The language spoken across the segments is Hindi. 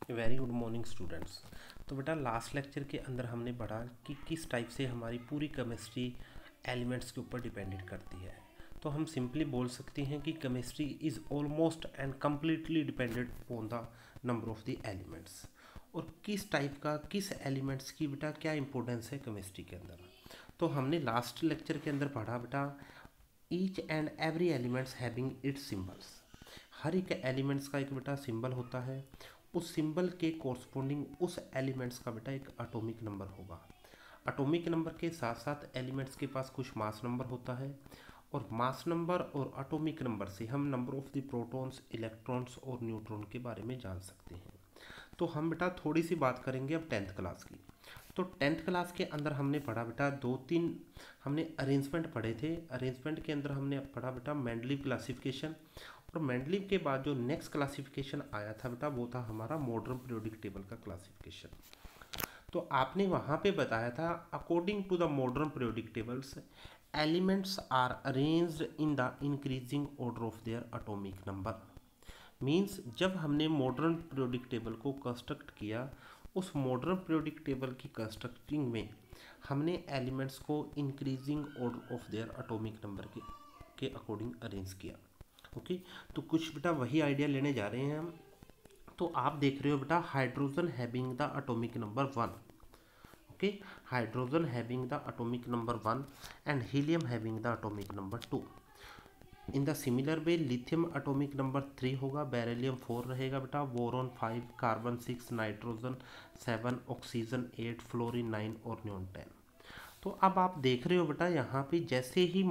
Very good morning students. तो बेटा लास्ट लेक्चर के अंदर हमने पढ़ा कि किस टाइप से हमारी पूरी केमिस्ट्री एलिमेंट्स के ऊपर डिपेंडेंट करती है। तो हम सिंपली बोल सकते हैं कि chemistry is almost and completely dependent on the number of the elements. और किस टाइप का किस एलिमेंट्स की बेटा क्या इंपॉर्टेंस है केमिस्ट्री के अंदर। तो हमने लास्ट लेक्चर के अंदर पढ़ा बेटा each and every elements having its symbols. हर एक एलिमेंट्स का एक बेटा सिंबल होता है, उस सिंबल के कोरस्पोंडिंग उस एलिमेंट्स का बेटा एक एटॉमिक नंबर होगा। एटॉमिक नंबर के साथ साथ एलिमेंट्स के पास कुछ मास नंबर होता है, और मास नंबर और एटॉमिक नंबर से हम number of the protons, electrons और न्यूट्रॉन के बारे में जान सकते हैं। तो हम बेटा थोड़ी सी बात करेंगे अब 10th क्लास की। तो 10th क्लास के अंदर हमने पढ़ा बेटा दो तीन हमने अरेंजमेंट पढ़े थे। अरेंजमेंट के अंदर हमने पढ़ा बेटा मेंडलीव क्लासिफिकेशन, और मेंडलीव के बाद जो नेक्स्ट क्लासिफिकेशन आया था बेटा वो था हमारा मॉडर्न पीरियोडिक टेबल का क्लासिफिकेशन। तो आपने वहाँ पे बताया था according to the modern periodic tables elements are arranged in the increasing order of their atomic number. Means जब हमने मॉडर्न पीरियोडिक टेबल को कंस्ट्रक्ट किया, उस मॉडर्न पीरियोडिक टेबल की कंस्ट्रक्टिंग में हमने एलिमेंट्स को increasing order of their atomic number के अकॉर्डिंग अरेंज किया। ओके, तो कुछ बेटा वही आइडिया लेने जा रहे हैं हम। तो आप देख रहे हो बेटा hydrogen having the atomic number 1। Okay, hydrogen having the atomic number 1 and helium having the atomic number 2। In the similar way lithium atomic number 3 होगा, बेरिलियम 4 रहेगा बेटा, boron 5, carbon 6, nitrogen 7, oxygen 8, fluorine 9 और न्योन 10। तो अब आप देख रहे हो बेटा यहाँ पे जैसे ही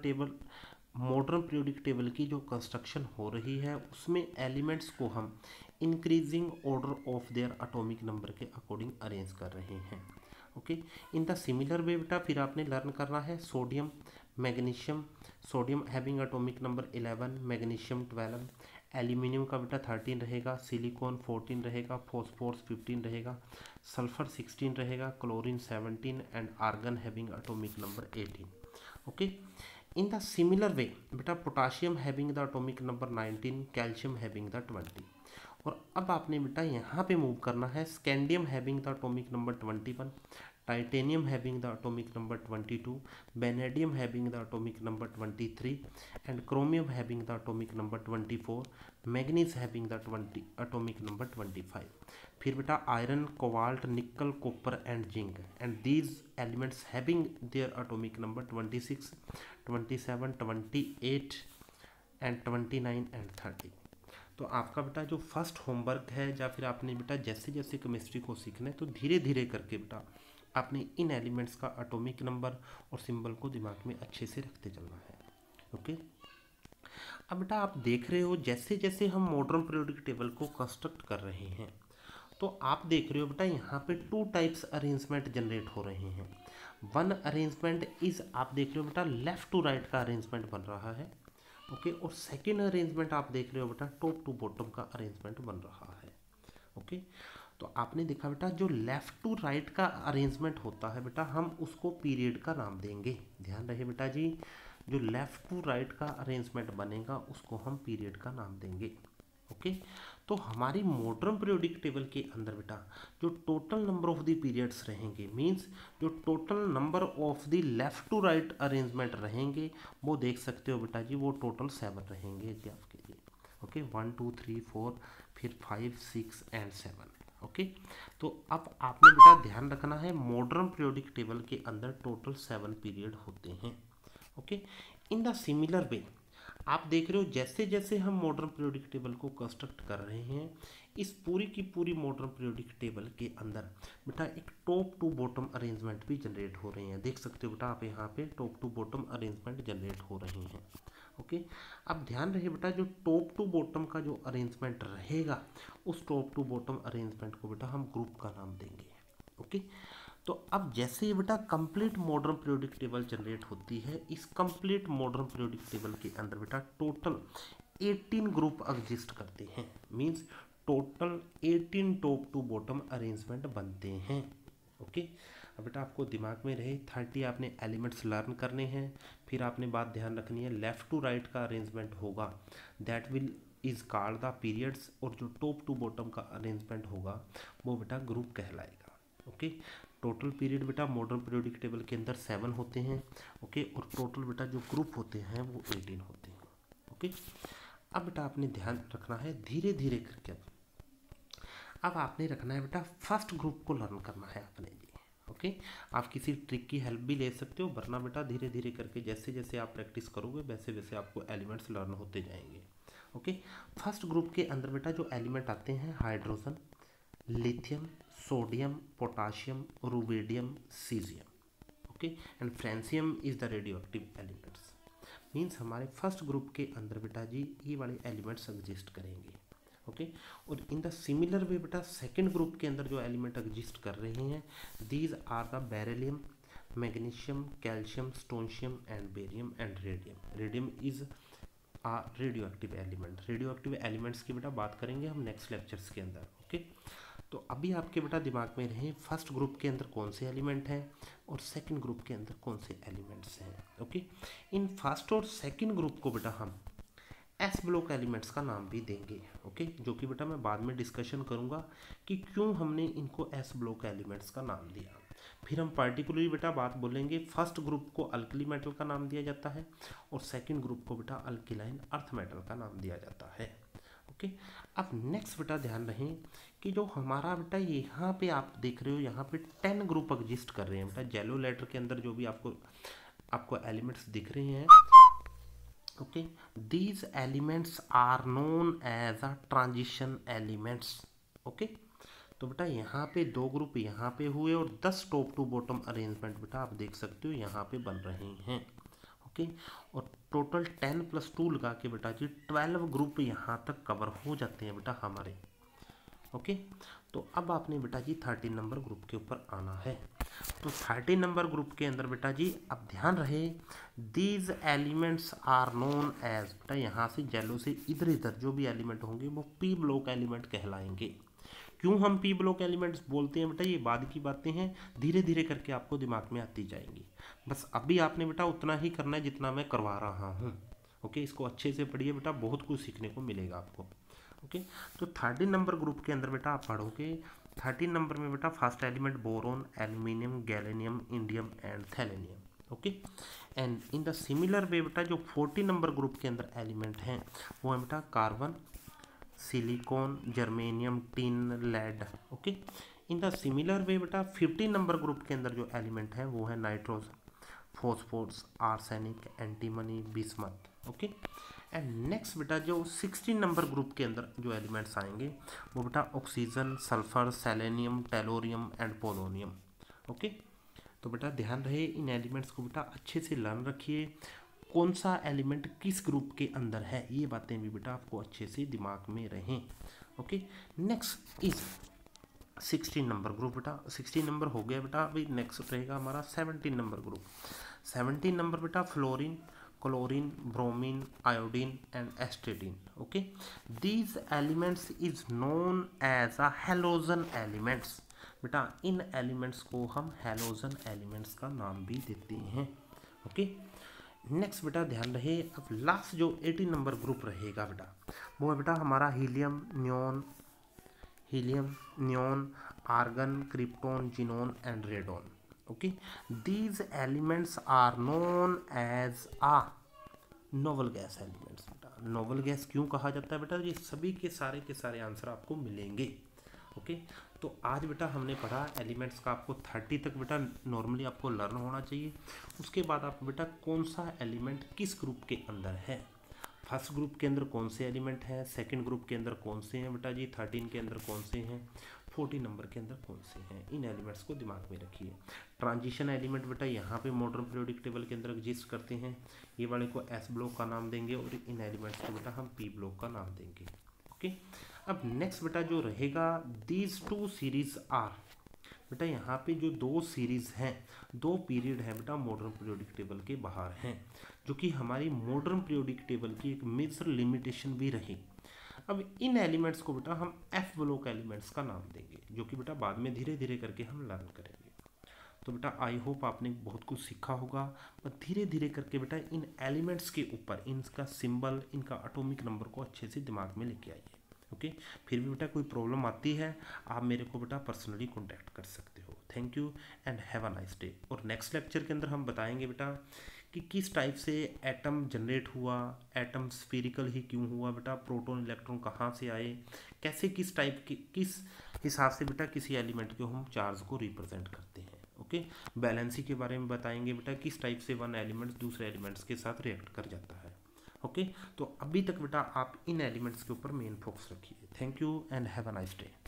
मॉडर्न पीरियोडिक टेबल की जो कंस्ट्रक्शन हो रही है उसमें एलिमेंट्स को हम increasing order of their atomic number के अकॉर्डिंग अरेंज कर रहे हैं। Okay, in the similar way बेटा फिर आपने लर्न करना है sodium, magnesium, sodium having atomic number 11, magnesium 12, aluminium का बेटा 13 रहेगा, सिलिकॉन 14 रहेगा, फॉस्फोरस 15 रहेगा, सल्फर 16 रहेगा, chlorine 17 and argon having atomic number 18। Okay, in the similar way बेटा potassium having the atomic number 19, calcium having the 20। और अब आपने बेटा यहाँ पे मूव करना है scandium having the atomic number 21, titanium having the atomic number 22, vanadium having the atomic number 23 and chromium having the atomic number 24, manganese having the atomic number 25। फिर बेटा iron, cobalt, nickel, copper and zinc and these elements having their atomic number 26, 27, 28 and 29 and 30। तो आपका बेटा जो फर्स्ट होमवर्क है, या फिर आपने बेटा जैसे जैसे केमिस्ट्री को सीखना है तो धीरे धीरे करके बेटा आपने इन एलिमेंट्स का एटॉमिक नंबर और सिंबल को दिमाग में अच्छे से रखते चलना है। ओके, अब बेटा आप देख रहे हो जैसे जैसे हम मॉडर्न पीरियोडिक टेबल को कंस्ट्रक्ट कर रहे हैं तो आप देख रहे हो बेटा यहाँ पे 2 टाइप्स अरेंजमेंट जनरेट हो रहे हैं। वन अरेंजमेंट इज आप देख रहे हो बेटा लेफ्ट टू राइट का अरेंजमेंट बन रहा है। ओके, और सेकेंड अरेंजमेंट आप देख रहे हो बेटा टॉप टू बॉटम का अरेंजमेंट बन रहा है। ओके, तो आपने देखा बेटा जो लेफ्ट टू राइट का अरेंजमेंट होता है बेटा हम उसको पीरियड का नाम देंगे। ध्यान रहे बेटा जी, जो लेफ्ट टू राइट का अरेंजमेंट बनेगा उसको हम पीरियड का नाम देंगे। ओके, तो हमारी मॉडर्न पीरियोडिक टेबल के अंदर बेटा जो total number of the periods रहेंगे, मींस जो total number of the left to right arrangement रहेंगे वो देख सकते हो बेटा जी, वो टोटल 7 रहेंगे जी आपके लिए। ओके, 1 2 3 4 फिर 5 6 एंड 7। ओके, तो अब आपने बेटा ध्यान रखना है मॉडर्न पीरियोडिक टेबल के अंदर टोटल 7 पीरियड होते हैं। Okay, in the similar way आप देख रहे हो जैसे जैसे हम मॉडर्न पीरियोडिक टेबल को कंस्ट्रक्ट कर रहे हैं इस पूरी की पूरी मॉडर्न पीरियोडिक टेबल के अंदर बेटा एक टॉप टू बॉटम अरेंजमेंट भी जनरेट हो रहे हैं। देख सकते हो बेटा आप यहाँ पे top to bottom arrangement generate हो रहे हैं। ओके, अब ध्यान रहे बेटा जो टॉप टू बॉटम का जो अरेंजमेंट रहेगा उस टॉप टू बॉटम अरेंजमेंट को बेटा हम ग्रुप का नाम देंगे। ओके, तो अब जैसे ही बेटा complete modern periodic table generate होती है, इस कंप्लीट मॉडर्न पीरियोडिक टेबल के अंदर बेटा टोटल 18 ग्रुप एग्जिस्ट करते हैं। Means total 18 top to bottom arrangement बनते हैं। ओके, अब बेटा आपको दिमाग में रहे 30 आपने एलिमेंट्स लर्न करने हैं। फिर आपने बात ध्यान रखनी है लेफ़्ट टू राइट का अरेंजमेंट होगा, that will is called the periods, और जो टॉप टू बॉटम का अरेंजमेंट होगा वो बेटा ग्रुप कहलाएगा। ओके, टोटल पीरियड बेटा मॉडर्न पीरियोडिक टेबल के अंदर 7 होते हैं। ओके, और टोटल बेटा जो ग्रुप होते हैं वो 18 होते हैं। ओके, अब बेटा आपने ध्यान रखना है धीरे धीरे करके, अब आपने रखना है बेटा फर्स्ट ग्रुप को लर्न करना है आपने जी। ओके, आप किसी ट्रिक की हेल्प भी ले सकते हो, वरना बेटा धीरे धीरे करके जैसे जैसे आप प्रैक्टिस करोगे वैसे वैसे आपको एलिमेंट्स लर्न होते जाएंगे। ओके, फर्स्ट ग्रुप के अंदर बेटा जो एलिमेंट आते हैं hydrogen, lithium, sodium, potassium, rubidium, caesium. Okay, and francium is the radioactive elements. Means हमारे फर्स्ट ग्रुप के अंदर बेटा जी ये वाले एलिमेंट्स एग्जिस्ट करेंगे। ओके, और इन द सिमिलर वे बेटा सेकंड ग्रुप के अंदर जो एलिमेंट एग्जिस्ट कर रहे हैं these are the beryllium, magnesium, calcium, strontium and barium and radium. Radium is a radioactive element. Radioactive elements की बेटा बात करेंगे हम नेक्स्ट लेक्चर्स के अंदर। ओके, तो अभी आपके बेटा दिमाग में रहे फर्स्ट ग्रुप के अंदर कौन से एलिमेंट हैं और सेकंड ग्रुप के अंदर कौन से एलिमेंट्स हैं। ओके, इन फर्स्ट और सेकंड ग्रुप को बेटा हम एस ब्लॉक एलिमेंट्स का नाम भी देंगे। ओके, जो कि बेटा मैं बाद में डिस्कशन करूंगा कि क्यों हमने इनको एस ब्लॉक एलिमेंट्स का नाम दिया। फिर हम पर्टिकुलरली बेटा बात बोलेंगे फर्स्ट ग्रुप को अल्कली मेटल का नाम दिया जाता है और सेकंड ग्रुप को बेटा अल्किलाइन अर्थ मेटल का नाम दिया जाता है। ओके, अब नेक्स्ट बेटा ध्यान रहे कि जो हमारा बेटा यहाँ पे आप देख रहे हो यहाँ पे 10 ग्रुप एग्जिस्ट कर रहे हैं बेटा। येलो लेटर के अंदर जो भी आपको एलिमेंट्स दिख रहे हैं, okay, these elements are known as a transition elements. Okay, तो बेटा यहाँ पे 2 ग्रुप यहाँ पे हुए और 10 टॉप टू बॉटम अरेंजमेंट बेटा आप देख सकते हो यहाँ पे बन रहे हैं। ओके, और टोटल 10 + 2 लगा के बेटा जी 12 ग्रुप यहाँ तक कवर हो जाते हैं बेटा हमारे। ओके, तो अब आपने बेटा जी 13 नंबर ग्रुप के ऊपर आना है। तो 13 नंबर ग्रुप के अंदर बेटा जी अब ध्यान रहे these elements are known as, बेटा यहाँ से जेलो से इधर इधर जो भी एलिमेंट होंगे वो पी ब्लॉक एलिमेंट कहलाएंगे। क्यों हम पी ब्लॉक एलिमेंट्स बोलते हैं बेटा, ये बाद की बातें हैं, धीरे धीरे करके आपको दिमाग में आती जाएंगी। बस अभी आपने बेटा उतना ही करना है जितना मैं करवा रहा हूँ। ओके, इसको अच्छे से पढ़िए बेटा, बहुत कुछ सीखने को मिलेगा आपको। ओके, तो 13 नंबर ग्रुप के अंदर बेटा आप पढ़ोगे 13 नंबर में बेटा first element boron, aluminium, gallium, indium and thallium. Okay, and in the similar way बेटा जो 40 नंबर ग्रुप के अंदर एलिमेंट हैं वो है बेटा carbon, silicon, germanium, tin, lead. Okay, in the similar way बेटा 15 नंबर ग्रुप के अंदर जो एलिमेंट है वो है nitrogen, phosphorus, arsenic, antimony, bismuth. Okay, and next बेटा जो 16 नंबर ग्रुप के अंदर जो एलिमेंट्स आएंगे वो बेटा oxygen, sulphur, selenium, tellurium and polonium. Okay, तो बेटा ध्यान रहे इन एलिमेंट्स को बेटा अच्छे से लर्न रखिए, कौन सा एलिमेंट किस ग्रुप के अंदर है, ये बातें भी बेटा आपको अच्छे से दिमाग में रहें। Okay, next is 16 number group बेटा। 16 नंबर हो गया बेटा, अभी नेक्स्ट रहेगा हमारा 17 नंबर ग्रुप। 17 नंबर बेटा fluorine, chlorine, bromine, iodine and astatine. Okay, these elements is known as a halogen elements. बेटा इन एलिमेंट्स को हम हैलोजन एलिमेंट्स का नाम भी देते हैं। ओके, नेक्स्ट बेटा ध्यान रहे अब लास्ट जो 18 नंबर ग्रुप रहेगा बेटा वो है बेटा हमारा helium, neon, argon, krypton, xenon and radon. Okay, these elements are known as a noble gas elements. बेटा नोवल गैस क्यों कहा जाता है बेटा, ये सभी के सारे आंसर आपको मिलेंगे। ओके, तो आज बेटा हमने पढ़ा एलिमेंट्स का, आपको 30 तक बेटा नॉर्मली आपको लर्न होना चाहिए। उसके बाद आप बेटा कौन सा एलिमेंट किस ग्रुप के अंदर है, फर्स्ट ग्रुप के अंदर कौन से एलिमेंट हैं, सेकंड ग्रुप के अंदर कौन से हैं बेटा जी, 13 के अंदर कौन से हैं, 40 नंबर के अंदर कौन से हैं, इन एलिमेंट्स को दिमाग में रखिए। ट्रांजिशन एलिमेंट बेटा यहाँ पे मॉडर्न पीरियोडिक टेबल के अंदर एग्जिस्ट करते हैं, ये वाले को एस ब्लॉक का नाम देंगे और इन एलिमेंट्स को बेटा हम पी ब्लॉक का नाम देंगे। ओके, अब नेक्स्ट बेटा जो रहेगा दीज 2 सीरीज आर, बेटा यहाँ पे जो 2 सीरीज हैं, 2 पीरियड हैं बेटा मॉडर्न पीरियोडिक टेबल के बाहर हैं, जो कि हमारी मॉडर्न पीरियोडिक टेबल की एक मेजर लिमिटेशन भी रही। अब इन एलिमेंट्स को बेटा हम एफ ब्लॉक एलिमेंट्स का नाम देंगे, जो कि बेटा बाद में धीरे धीरे करके हम लर्न करेंगे। तो बेटा आई होप आपने बहुत कुछ सीखा होगा। पर धीरे धीरे करके बेटा इन एलिमेंट्स के ऊपर इनका सिंबल, इनका एटॉमिक नंबर को अच्छे से दिमाग में लेके आइए। ओके, फिर भी बेटा कोई प्रॉब्लम आती है आप मेरे को बेटा पर्सनली कॉन्टैक्ट कर सकते हो। Thank you and have a nice day. और नेक्स्ट लेक्चर के अंदर हम बताएंगे बेटा कि किस टाइप से एटम जनरेट हुआ, एटम स्फेरिकल ही क्यों हुआ बेटा, प्रोटॉन इलेक्ट्रॉन कहाँ से आए, कैसे किस टाइप की किस हिसाब से बेटा किसी एलिमेंट के हम चार्ज को रिप्रेजेंट करते हैं। ओके, बैलेंसी के बारे में बताएंगे बेटा किस टाइप से वन एलिमेंट्स दूसरे एलिमेंट्स के साथ रिएक्ट कर जाता है। ओके, तो अभी तक बेटा आप इन एलिमेंट्स के ऊपर मेन फोकस रखिए। Thank you and have a nice day.